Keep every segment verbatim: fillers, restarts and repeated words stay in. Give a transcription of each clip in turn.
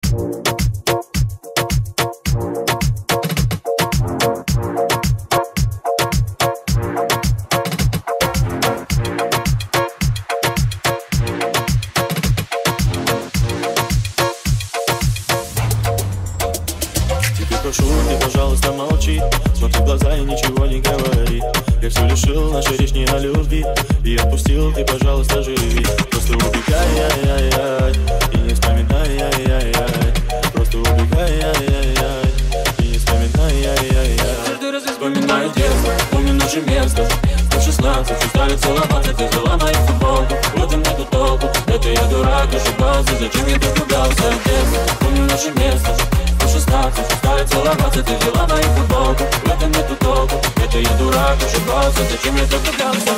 Прошу, ты, пожалуйста, молчи. Смотри в глаза и ничего не говори. Я все лишил, наша речь не о любви. И отпустил, ты, пожалуйста, живи. Просто убегай, ай-яй-яй, и не вспоминай, ай-яй-яй. Просто убегай, ай-яй-яй, и не вспоминай, ай-яй-яй. Каждый раз я вспоминаю детство, помню наше место. В шестнадцать устали целоваться, ты взяла мою футболку. В этом нету толку, это я дурак, ошибался. Зачем я так влюблялся в детство? Помню наше место. В шестнадцать устали целоваться, ты взяла мою футболку. В этом нету толку, это я дурак, ошибался. Зачем я так влюблялся?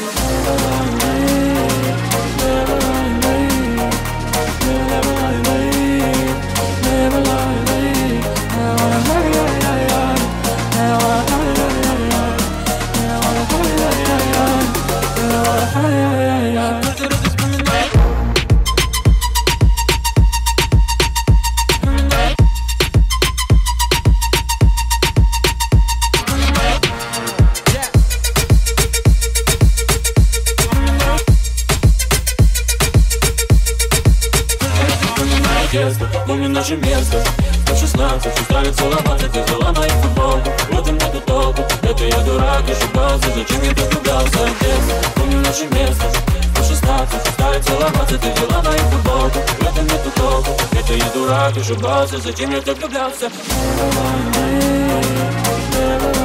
Помню наше место. В шестнадцать устали целоваться, ты взяла мою футболку. В этом нету толку, это я дурак, ошибался. Зачем я так влюблялся в детство? Помню наше место. В шестнадцать устали целоваться, ты взяла мою футболку. В этом нету толку, это я дурак, ошибался. Зачем я так влюблялся?